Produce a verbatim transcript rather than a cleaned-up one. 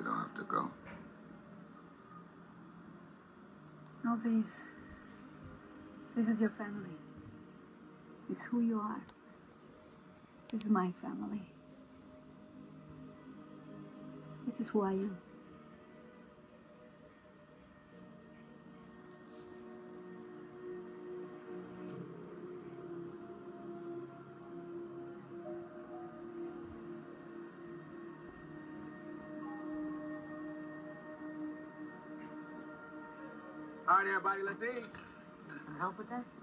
you don't have to go. No, this. This is your family. It's who you are. This is my family. This is who I am. All right, everybody, let's eat. Some help with that?